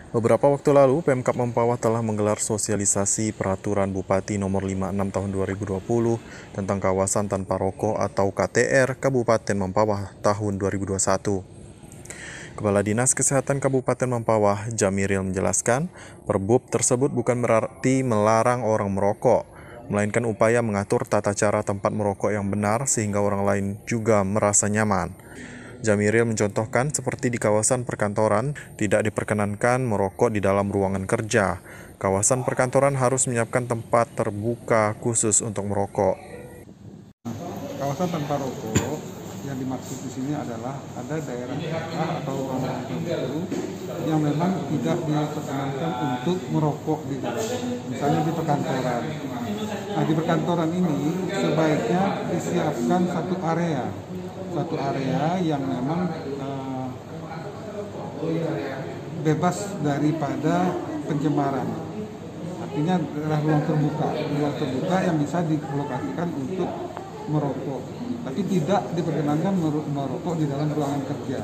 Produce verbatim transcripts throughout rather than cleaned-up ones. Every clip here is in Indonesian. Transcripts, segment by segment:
Beberapa waktu lalu, Pemkab Mempawah telah menggelar sosialisasi Peraturan Bupati Nomor lima puluh enam Tahun dua ribu dua puluh tentang kawasan tanpa rokok atau K T R Kabupaten Mempawah tahun dua ribu dua puluh satu. Kepala Dinas Kesehatan Kabupaten Mempawah, Jamiril menjelaskan, Perbub tersebut bukan berarti melarang orang merokok, melainkan upaya mengatur tata cara tempat merokok yang benar sehingga orang lain juga merasa nyaman. Jamiril mencontohkan seperti di kawasan perkantoran, tidak diperkenankan merokok di dalam ruangan kerja. Kawasan perkantoran harus menyiapkan tempat terbuka khusus untuk merokok. Kawasan tanpa rokok yang dimaksud di sini adalah ada daerah atau ruangan tertentu yang memang tidak diperkenankan untuk merokok di dalam, misalnya di perkantoran. Nah, di perkantoran ini sebaiknya disiapkan satu area, satu area yang memang uh, bebas daripada pencemaran. Artinya adalah ruang terbuka, ruang terbuka yang bisa dilokasikan untuk merokok, tapi tidak diperkenankan merokok di dalam ruangan kerja.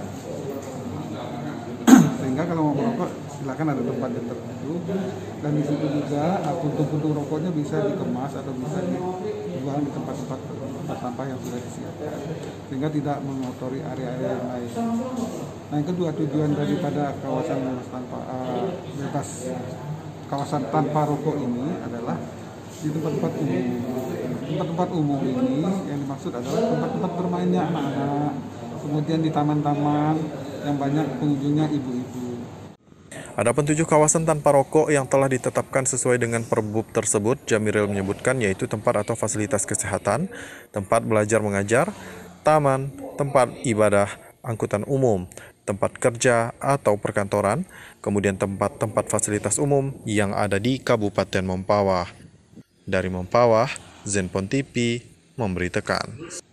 Sehingga kalau mau merokok silakan ada tempat yang tertentu, dan di situ juga puntung-puntung rokoknya bisa dikemas atau bisa dibuang di tempat-tempat tempat sampah yang sudah disiapkan, sehingga tidak mengotori area-area yang lain. Nah, yang kedua, tujuan daripada kawasan bebas tanpa uh, bebas kawasan tanpa rokok ini adalah di tempat-tempat umum. Tempat-tempat umum ini yang dimaksud adalah tempat-tempat bermainnya anak-anak, kemudian di taman-taman yang banyak pengunjungnya ibu-ibu. Adapun tujuh kawasan tanpa rokok yang telah ditetapkan sesuai dengan Perbub tersebut, Jamiril menyebutkan yaitu tempat atau fasilitas kesehatan, tempat belajar mengajar, taman, tempat ibadah, angkutan umum, tempat kerja atau perkantoran, kemudian tempat-tempat fasilitas umum yang ada di Kabupaten Mempawah. Dari Mempawah, Zenpon T V memberitakan.